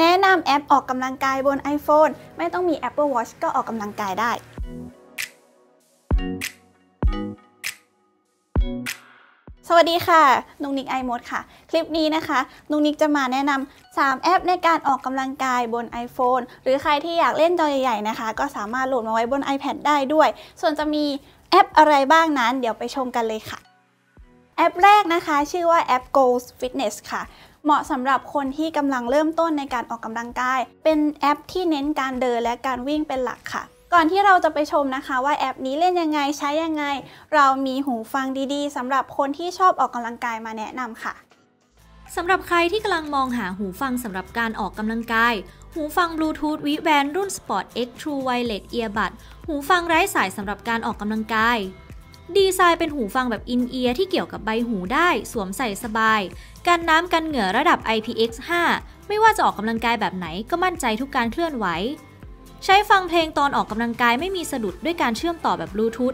แนะนำแอปออกกำลังกายบน iPhone ไม่ต้องมี Apple Watch ก็ออกกำลังกายได้สวัสดีค่ะนุกนิกไอมดค่ะคลิปนี้นะคะนุกนิกจะมาแนะนำ3แอปในการออกกำลังกายบน iPhone หรือใครที่อยากเล่นจอใหญ่ๆนะคะก็สามารถโหลดมาไว้บน iPad ได้ด้วยส่วนจะมีแอปอะไรบ้างนั้นเดี๋ยวไปชมกันเลยค่ะแอปแรกนะคะชื่อว่าแอป Goals Fitness ค่ะเหมาะสำหรับคนที่กำลังเริ่มต้นในการออกกำลังกายเป็นแอปที่เน้นการเดินและการวิ่งเป็นหลักค่ะก่อนที่เราจะไปชมนะคะว่าแอปนี้เล่นยังไงใช้ยังไงเรามีหูฟังดีๆสำหรับคนที่ชอบออกกำลังกายมาแนะนำค่ะสำหรับใครที่กำลังมองหาหูฟังสำหรับการออกกำลังกายหูฟัง Bluetooth V-Band รุ่น Sport X True Wireless Earbud หูฟังไร้สายสำหรับการออกกำลังกายดีไซน์เป็นหูฟังแบบอินเอียร์ที่เกี่ยวกับใบหูได้สวมใส่สบายกันน้ำกันเหงื่อระดับ IPX5 ไม่ว่าจะออกกำลังกายแบบไหนก็มั่นใจทุกการเคลื่อนไหวใช้ฟังเพลงตอนออกกำลังกายไม่มีสะดุดด้วยการเชื่อมต่อแบบ Bluetooth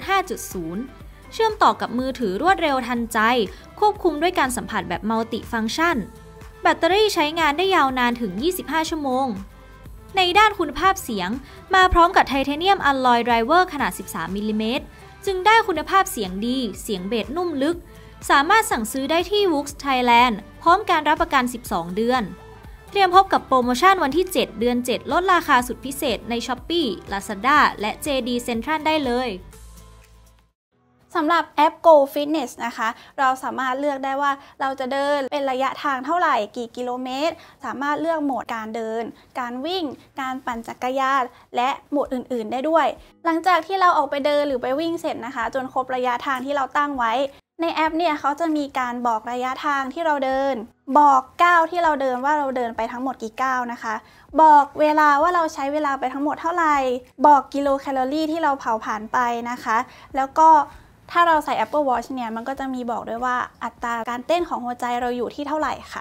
5.0 เชื่อมต่อกับมือถือรวดเร็วทันใจควบคุมด้วยการสัมผัสแบบมัลติฟังก์ชันแบตเตอรี่ใช้งานได้ยาวนานถึง 25 ชั่วโมงในด้านคุณภาพเสียงมาพร้อมกับไทเทเนียมอลลอยไดรเวอร์ขนาด 13 มิลลิเมตรจึงได้คุณภาพเสียงดีเสียงเบสนุ่มลึกสามารถสั่งซื้อได้ที่ Woox Thailand พร้อมการรับประกัน 12 เดือนเตรียมพบกับโปรโมชั่นวันที่ 7 เดือน 7 ลดราคาสุดพิเศษใน Shopee, Lazada และ JD Central ได้เลยสำหรับแอป Go Fitness นะคะเราสามารถเลือกได้ว่าเราจะเดินเป็นระยะทางเท่าไหร่กี่กิโลเมตรสามารถเลือกโหมดการเดินการวิ่งการปั่นจักรยานและโหมดอื่นๆได้ด้วยหลังจากที่เราออกไปเดินหรือไปวิ่งเสร็จนะคะจนครบระยะทางที่เราตั้งไว้ในแอปเนี่ยเขาจะมีการบอกระยะทางที่เราเดินบอกก้าวที่เราเดินว่าเราเดินไปทั้งหมดกี่ก้าวนะคะบอกเวลาว่าเราใช้เวลาไปทั้งหมดเท่าไหร่บอกกิโลแคลอรี่ที่เราเผาผลาญไปนะคะแล้วก็ถ้าเราใส่ Apple Watch เนี่ยมันก็จะมีบอกด้วยว่าอัตราการเต้นของหัวใจเราอยู่ที่เท่าไหร่ค่ะ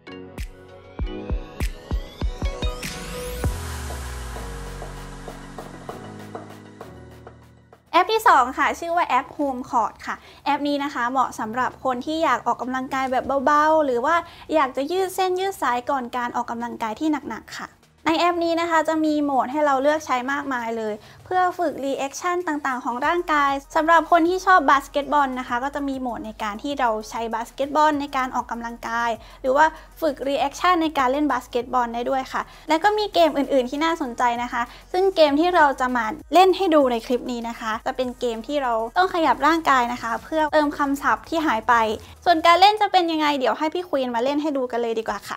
แอปที่2ค่ะชื่อว่าแอป Home Court ค่ะแอปนี้นะคะเหมาะสำหรับคนที่อยากออกกำลังกายแบบเบาๆหรือว่าอยากจะยืดเส้นยืดสายก่อนการออกกำลังกายที่หนักๆค่ะในแอปนี้นะคะจะมีโหมดให้เราเลือกใช้มากมายเลยเพื่อฝึกรีแอคชั่นต่างๆของร่างกายสำหรับคนที่ชอบบาสเกตบอลนะคะก็จะมีโหมดในการที่เราใช้บาสเกตบอลในการออกกำลังกายหรือว่าฝึกรีแอคชั่นในการเล่นบาสเกตบอลได้ด้วยค่ะและก็มีเกมอื่นๆที่น่าสนใจนะคะซึ่งเกมที่เราจะมาเล่นให้ดูในคลิปนี้นะคะจะเป็นเกมที่เราต้องขยับร่างกายนะคะเพื่อเติมคำศัพท์ที่หายไปส่วนการเล่นจะเป็นยังไงเดี๋ยวให้พี่ควีนมาเล่นให้ดูกันเลยดีกว่าค่ะ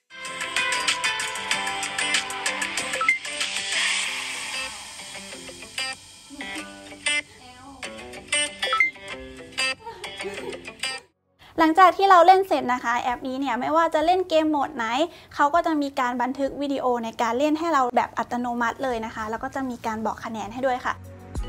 หลังจากที่เราเล่นเสร็จนะคะแอปนี้เนี่ยไม่ว่าจะเล่นเกมโหมดไหนเขาก็จะมีการบันทึกวิดีโอในการเล่นให้เราแบบอัตโนมัติเลยนะคะแล้วก็จะมีการบอกคะแนนให้ด้วยค่ะ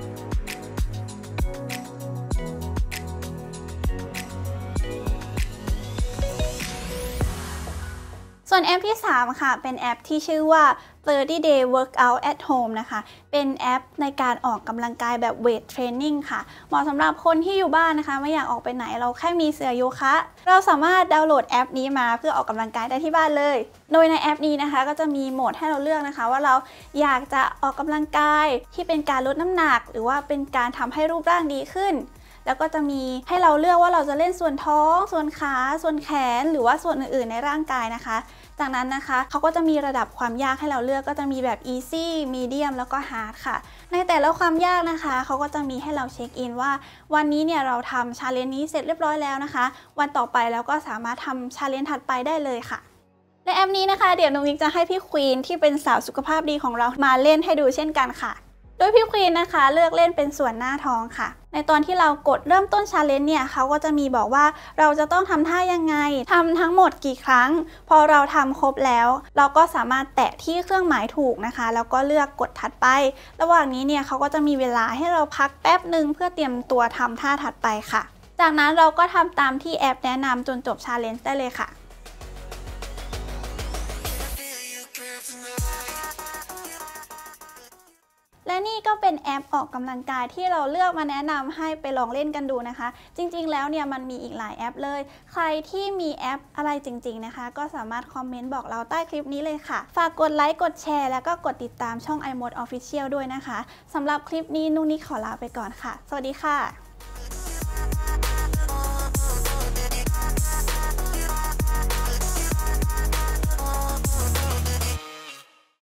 ส่วนแอปที่3ค่ะเป็นแอปที่ชื่อว่า 30 Day Workout at Home นะคะเป็นแอปในการออกกำลังกายแบบ Weight Training ค่ะเหมาะสำหรับคนที่อยู่บ้านนะคะไม่อยากออกไปไหนเราแค่มีเสื่อโยคะเราสามารถดาวน์โหลดแอปนี้มาเพื่อออกกำลังกายได้ที่บ้านเลยโดยในแอปนี้นะคะก็จะมีโหมดให้เราเลือกนะคะว่าเราอยากจะออกกำลังกายที่เป็นการลดน้ำหนักหรือว่าเป็นการทำให้รูปร่างดีขึ้นแล้วก็จะมีให้เราเลือกว่าเราจะเล่นส่วนท้องส่วนขาส่วนแขนหรือว่าส่วนอื่นๆในร่างกายนะคะจากนั้นนะคะเขาก็จะมีระดับความยากให้เราเลือกก็จะมีแบบ easy medium แล้วก็ hard ค่ะในแต่ละความยากนะคะเขาก็จะมีให้เราเช็คอินว่าวันนี้เนี่ยเราทำ challenge นี้เสร็จเรียบร้อยแล้วนะคะวันต่อไปแล้วก็สามารถทำ challenge ถัดไปได้เลยค่ะในแอปนี้นะคะเดี๋ยวนุ๊กจะให้พี่ควีนที่เป็นสาวสุขภาพดีของเรามาเล่นให้ดูเช่นกันค่ะโดยพี่ควีนนะคะเลือกเล่นเป็นส่วนหน้าท้องค่ะในตอนที่เรากดเริ่มต้น challenge เนี่ยเขาก็จะมีบอกว่าเราจะต้องทำท่ายังไงทำทั้งหมดกี่ครั้งพอเราทำครบแล้วเราก็สามารถแตะที่เครื่องหมายถูกนะคะแล้วก็เลือกกดถัดไประหว่างนี้เนี่ยเขาก็จะมีเวลาให้เราพักแป๊บหนึ่งเพื่อเตรียมตัวทำท่าถัดไปค่ะจากนั้นเราก็ทำตามที่แอปแนะนำจนจบ challenge ได้เลยค่ะและนี่ก็เป็นแอปออกกำลังกายที่เราเลือกมาแนะนำให้ไปลองเล่นกันดูนะคะจริงๆแล้วเนี่ยมันมีอีกหลายแอปเลยใครที่มีแอปอะไรจริงๆนะคะก็สามารถคอมเมนต์บอกเราใต้คลิปนี้เลยค่ะฝากกดไลค์กดแชร์แล้วก็กดติดตามช่อง iMode Official ด้วยนะคะสำหรับคลิปนี้นุ้งนิกขอลาไปก่อนค่ะสวัสดีค่ะ